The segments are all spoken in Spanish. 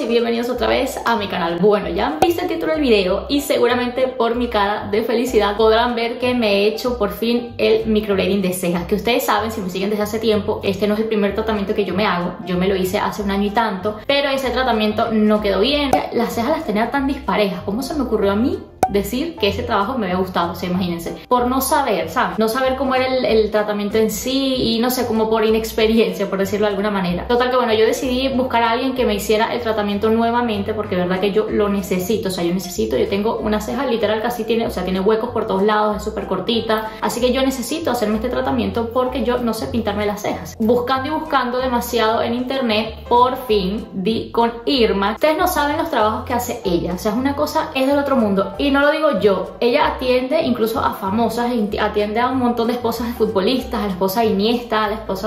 y bienvenidos otra vez a mi canal. Bueno, ya han visto el título del video y seguramente por mi cara de felicidad podrán ver que me he hecho por fin el microblading de cejas. Que ustedes saben, si me siguen desde hace tiempo, este no es el primer tratamiento que yo me hago. Yo me lo hice hace un año y tanto, pero ese tratamiento no quedó bien. Las cejas las tenía tan disparejas. ¿Cómo se me ocurrió a mí decir que ese trabajo me había gustado? O sea, imagínense, por no saber, ¿sabes? No saber cómo era el tratamiento en sí y no sé, como por inexperiencia, por decirlo de alguna manera. Total que bueno, yo decidí buscar a alguien que me hiciera el tratamiento nuevamente porque de verdad que yo lo necesito. O sea, yo tengo una ceja literal casi tiene, o sea, tiene huecos por todos lados, es súper cortita, así que yo necesito hacerme este tratamiento porque yo no sé pintarme las cejas. Buscando y buscando demasiado en internet, por fin di con Irma. Ustedes no saben los trabajos que hace ella, o sea, es una cosa, es del otro mundo. Y no lo digo yo, ella atiende incluso a famosas, atiende a un montón de esposas de futbolistas, a la esposa de Iniesta, a la esposa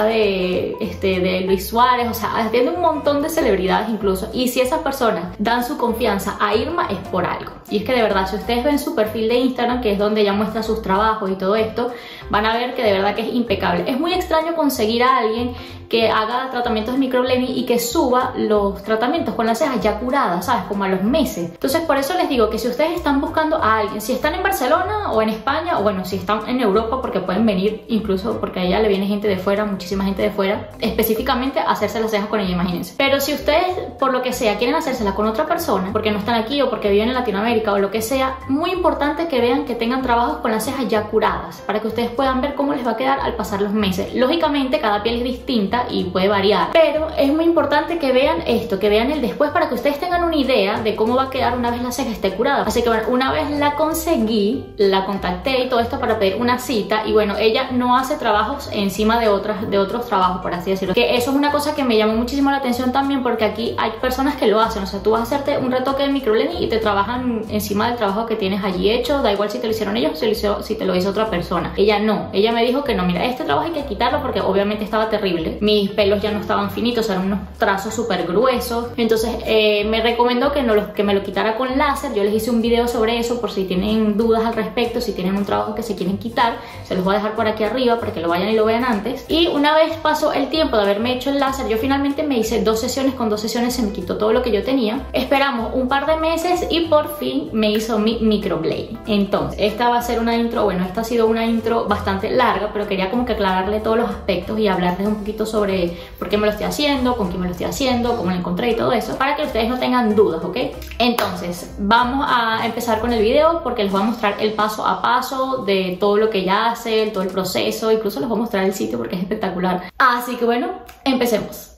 de Luis Suárez, o sea, atiende un montón de celebridades incluso. Y si esas personas dan su confianza a Irma es por algo. Y es que de verdad, si ustedes ven su perfil de Instagram, que es donde ella muestra sus trabajos y todo esto, van a ver que de verdad que es impecable. Es muy extraño conseguir a alguien que haga tratamientos de microblading y que suba los tratamientos con las cejas ya curadas, ¿sabes? Como a los meses. Entonces por eso les digo que si ustedes están buscando a alguien, si están en Barcelona o en España, o bueno, si están en Europa, porque pueden venir incluso, porque a ella le viene gente de fuera, muchísima gente de fuera, específicamente a hacerse las cejas con ella, imagínense. Pero si ustedes, por lo que sea, quieren hacérselas con otra persona, porque no están aquí o porque viven en Latinoamérica o lo que sea, muy importante que vean que tengan trabajos con las cejas ya curadas, para que ustedes puedan ver cómo les va a quedar al pasar los meses. Lógicamente, cada piel es distinta y puede variar, pero es muy importante que vean esto, que vean el después para que ustedes tengan una idea de cómo va a quedar una vez la ceja esté curada. Así que bueno, una vez la conseguí, la contacté y todo esto para pedir una cita, y bueno, ella no hace trabajos encima de otros trabajos, por así decirlo, que eso es una cosa que me llamó muchísimo la atención también, porque aquí hay personas que lo hacen. O sea, tú vas a hacerte un retoque de microblading y te trabajan encima del trabajo que tienes allí hecho, da igual si te lo hicieron ellos o si te lo hizo otra persona. Ella no, ella me dijo que no, mira, este trabajo hay que quitarlo porque obviamente estaba terrible, mis pelos ya no estaban finitos, eran unos trazos súper gruesos. Entonces me recomendó que me lo quitara con láser. Yo les hice un video sobre eso por si tienen dudas al respecto, si tienen un trabajo que se quieren quitar, se los voy a dejar por aquí arriba para que lo vayan y lo vean antes. Y una vez pasó el tiempo de haberme hecho el láser, yo finalmente me hice 2 sesiones, con 2 sesiones se me quitó todo lo que yo tenía. Esperamos un par de meses y por fin me hizo mi microblading. Entonces esta va a ser una intro, bueno, esta ha sido una intro bastante larga, pero quería como que aclararle todos los aspectos y hablarles un poquito sobre por qué me lo estoy haciendo, con quién me lo estoy haciendo, cómo lo encontré y todo eso, para que ustedes no tengan dudas, ¿ok? Entonces vamos a empezar con el video porque les voy a mostrar el paso a paso de todo lo que ella hace, todo el proceso, incluso les voy a mostrar el sitio porque es espectacular. Así que bueno, empecemos.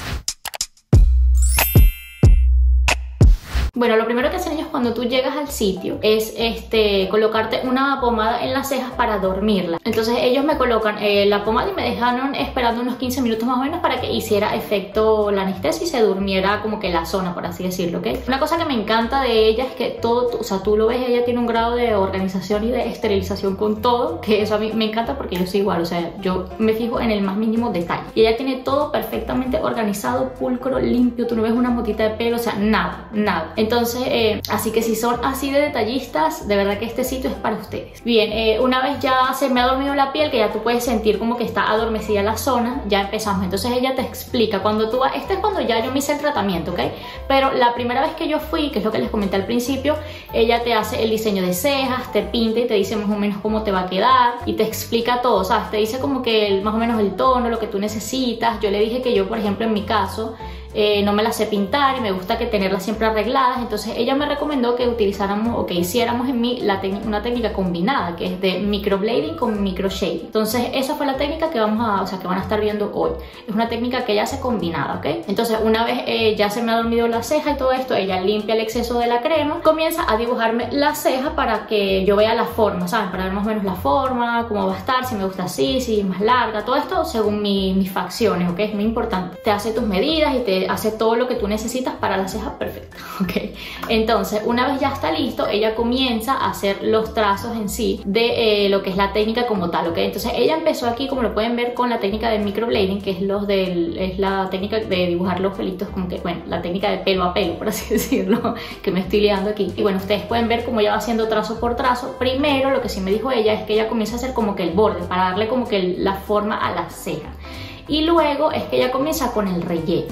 Bueno, lo primero que hacen ellos cuando tú llegas al sitio es colocarte una pomada en las cejas para dormirla. Entonces ellos me colocan la pomada y me dejaron esperando unos 15 minutos más o menos para que hiciera efecto la anestesia y se durmiera como que la zona, por así decirlo, ¿ok? Una cosa que me encanta de ella es que todo, o sea, tú lo ves, ella tiene un grado de organización y de esterilización con todo, que eso a mí me encanta porque yo soy igual, o sea, yo me fijo en el más mínimo detalle. Y ella tiene todo perfectamente organizado, pulcro, limpio, tú no ves una motita de pelo, o sea, nada, nada. Entonces, así que si son así de detallistas, de verdad que este sitio es para ustedes. Bien, una vez ya se me ha dormido la piel, que ya tú puedes sentir como que está adormecida la zona, ya empezamos. Entonces ella te explica, cuando tú vas, este es cuando ya yo me hice el tratamiento, ¿ok? Pero la primera vez que yo fui, que es lo que les comenté al principio, ella te hace el diseño de cejas, te pinta y te dice más o menos cómo te va a quedar y te explica todo, ¿sabes? Te dice como que más o menos el tono, lo que tú necesitas. Yo le dije que yo, por ejemplo, en mi caso, no me las sé pintar y me gusta que tenerlas siempre arregladas. Entonces ella me recomendó que utilizáramos o que hiciéramos en mí una técnica combinada, que es de microblading con microshading. Entonces esa fue la técnica que que van a estar viendo hoy. Es una técnica que ella hace combinada, ¿ok? Entonces una vez ya se me ha dormido la ceja y todo esto, ella limpia el exceso de la crema, comienza a dibujarme la ceja para que yo vea la forma, ¿saben? Para ver más o menos la forma, cómo va a estar, si me gusta así, si es más larga, todo esto según mis facciones, ¿ok? Es muy importante. Te hace tus medidas y te hace todo lo que tú necesitas para la ceja perfecta, ¿ok? Entonces, una vez ya está listo, ella comienza a hacer los trazos en sí de lo que es la técnica como tal, ¿ok? Entonces, ella empezó aquí, como lo pueden ver, con la técnica de microblading, que es la técnica de dibujar los pelitos, como que, bueno, la técnica de pelo a pelo, por así decirlo, que me estoy liando aquí. Y bueno, ustedes pueden ver cómo ella va haciendo trazo por trazo. Primero, lo que sí me dijo ella es que ella comienza a hacer como que el borde, para darle como que la forma a la ceja. Y luego es que ella comienza con el relleno.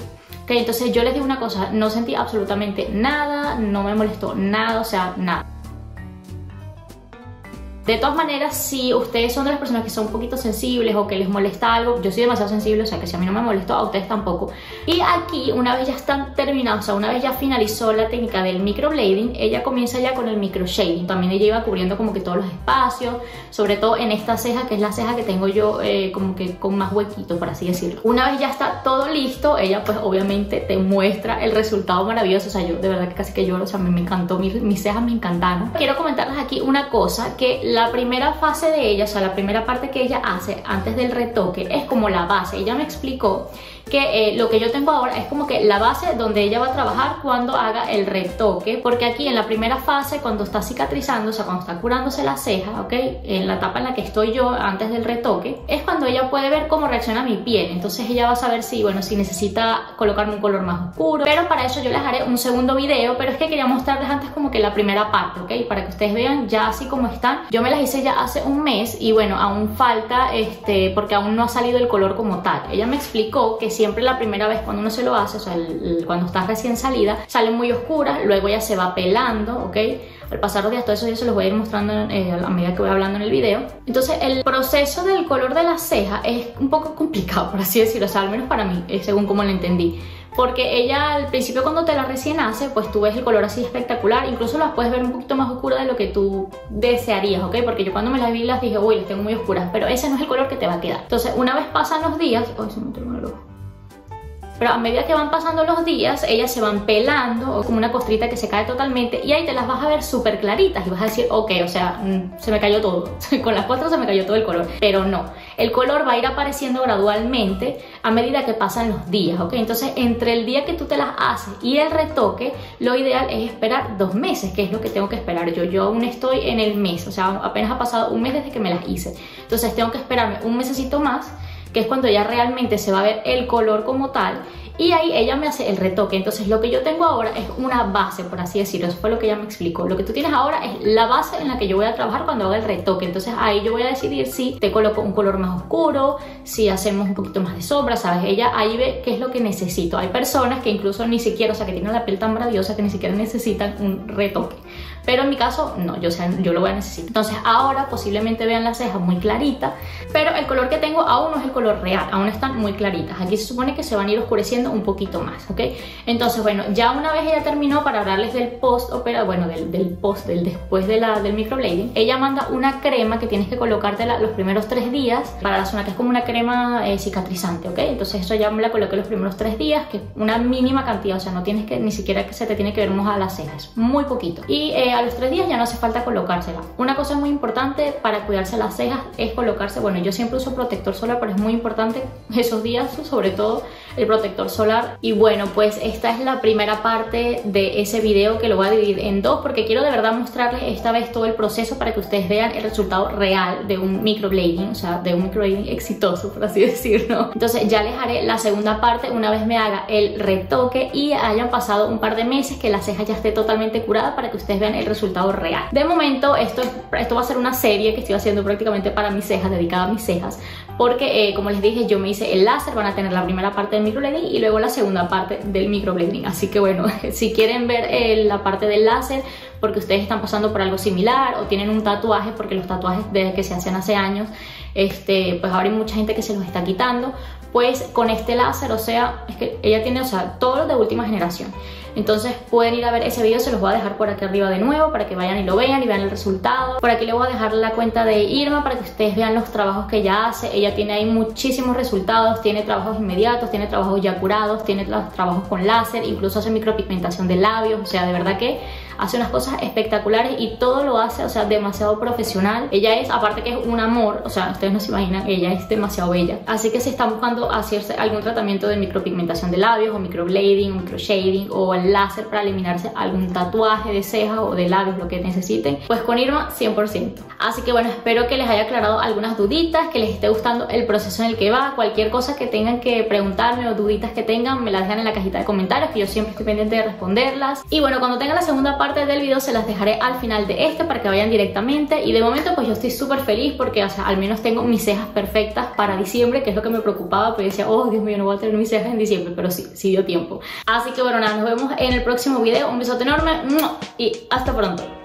Ok, entonces yo les digo una cosa, no sentí absolutamente nada, no me molestó nada, o sea, nada. De todas maneras, si ustedes son de las personas que son un poquito sensibles o que les molesta algo, yo soy demasiado sensible, o sea que si a mí no me molestó, a ustedes tampoco. Y aquí, una vez ya están terminados, o sea, una vez ya finalizó la técnica del microblading, ella comienza ya con el microshading. También ella iba cubriendo como que todos los espacios, sobre todo en esta ceja, que es la ceja que tengo yo como que con más huequito, por así decirlo. Una vez ya está todo listo, ella pues obviamente te muestra el resultado maravilloso. O sea, yo de verdad que casi que lloro, o sea, a mí me encantó, mis cejas me encantaron. Quiero comentarles aquí una cosa, que la primera fase de ella, o sea, la primera parte que ella hace antes del retoque es como la base. Ella me explicó que lo que yo tengo ahora es como que la base donde ella va a trabajar cuando haga el retoque, porque aquí en la primera fase, cuando está cicatrizando, o sea, cuando está curándose la ceja, ok, en la etapa en la que estoy yo antes del retoque, es cuando ella puede ver cómo reacciona mi piel. Entonces ella va a saber si, bueno, si necesita colocarme un color más oscuro, pero para eso yo les haré un segundo video, pero es que quería mostrarles antes como que la primera parte, ok, para que ustedes vean ya así como están. Yo me las hice ya hace un mes y bueno, aún falta, porque aún no ha salido el color como tal. Ella me explicó que siempre la primera vez cuando uno se lo hace, o sea, cuando está recién salida, sale muy oscura, luego ya se va pelando, ¿ok? Al pasar los días, todo eso yo se los voy a ir mostrando a medida que voy hablando en el video. Entonces, el proceso del color de la ceja es un poco complicado, por así decirlo, o sea, al menos para mí, según como lo entendí. Porque ella al principio cuando te la recién hace, pues tú ves el color así espectacular, incluso las puedes ver un poquito más oscuras de lo que tú desearías, ¿ok? Porque yo cuando me las vi las dije, uy, las tengo muy oscuras, pero ese no es el color que te va a quedar. Entonces, una vez pasan los días, ay, se me terminó el ojo. Pero a medida que van pasando los días, ellas se van pelando, o como una costrita que se cae totalmente, y ahí te las vas a ver súper claritas y vas a decir, ok, o sea, se me cayó todo, con las 4 se me cayó todo el color, pero no, el color va a ir apareciendo gradualmente a medida que pasan los días, ok. Entonces, entre el día que tú te las haces y el retoque, lo ideal es esperar 2 meses, que es lo que tengo que esperar yo aún estoy en el mes, o sea, apenas ha pasado un mes desde que me las hice, entonces tengo que esperarme un mesecito más, que es cuando ya realmente se va a ver el color como tal, y ahí ella me hace el retoque. Entonces lo que yo tengo ahora es una base, por así decirlo, eso fue lo que ella me explicó. Lo que tú tienes ahora es la base en la que yo voy a trabajar cuando haga el retoque. Entonces ahí yo voy a decidir si te coloco un color más oscuro, si hacemos un poquito más de sombra, ¿sabes? Ella ahí ve qué es lo que necesito. Hay personas que incluso ni siquiera, o sea, que tienen la piel tan maravillosa que ni siquiera necesitan un retoque. Pero en mi caso, no, yo lo voy a necesitar. Entonces ahora posiblemente vean la ceja muy clarita, pero el color que tengo aún no es el color real, aún están muy claritas. Aquí se supone que se van a ir oscureciendo un poquito más, ¿ok? Entonces, bueno, ya una vez ella terminó, para hablarles del post-opera, bueno, del después del microblading, ella manda una crema que tienes que colocártela los primeros 3 días para la zona, que es como una crema cicatrizante, ¿ok? Entonces eso ya me la coloqué los primeros 3 días, que es una mínima cantidad, o sea, no tienes que, ni siquiera que se te tiene que ver mojada la ceja, es muy poquito. Y a los 3 días ya no hace falta colocársela. Una cosa muy importante para cuidarse las cejas es colocarse, bueno, yo siempre uso protector solar, pero es muy importante esos días, sobre todo el protector solar. Y bueno, pues esta es la primera parte de ese video, que lo voy a dividir en 2 porque quiero de verdad mostrarles esta vez todo el proceso para que ustedes vean el resultado real de un microblading, o sea, de un microblading exitoso, por así decirlo. Entonces ya les haré la segunda parte una vez me haga el retoque y hayan pasado un par de meses, que la ceja ya esté totalmente curada, para que ustedes vean el resultado real. De momento esto va a ser una serie que estoy haciendo prácticamente para mis cejas, dedicada a mis cejas, porque como les dije, yo me hice el láser, van a tener la primera parte del microblading y luego la segunda parte del microblading. Así que bueno, si quieren ver la parte del láser porque ustedes están pasando por algo similar o tienen un tatuaje, porque los tatuajes desde que se hacen hace años, pues ahora hay mucha gente que se los está quitando, pues con este láser, o sea, es que ella tiene, o sea, todos los de última generación. Entonces pueden ir a ver ese video, se los voy a dejar por aquí arriba de nuevo para que vayan y lo vean y vean el resultado. Por aquí les voy a dejar la cuenta de Irma para que ustedes vean los trabajos que ella hace. Ella tiene ahí muchísimos resultados, tiene trabajos inmediatos, tiene trabajos ya curados, tiene trabajos con láser, incluso hace micropigmentación de labios, o sea, de verdad que hace unas cosas espectaculares y todo lo hace, o sea, demasiado profesional. Ella es, aparte que es un amor, o sea, ustedes no se imaginan, ella es demasiado bella. Así que si están buscando hacerse algún tratamiento de micropigmentación de labios o microblading o microshading o láser para eliminarse algún tatuaje de cejas o de labios, lo que necesiten, pues con Irma 100%. Así que bueno, espero que les haya aclarado algunas duditas, que les esté gustando el proceso en el que va. Cualquier cosa que tengan que preguntarme o duditas que tengan, me las dejan en la cajita de comentarios, que yo siempre estoy pendiente de responderlas. Y bueno, cuando tenga la segunda parte del video se las dejaré al final de este para que vayan directamente. Y de momento pues yo estoy súper feliz porque, o sea, al menos tengo mis cejas perfectas para diciembre, que es lo que me preocupaba, pues decía, oh Dios mío, no voy a tener mis cejas en diciembre, pero sí dio tiempo. Así que bueno, nada, nos vemos en el próximo video. Un besote enorme y hasta pronto.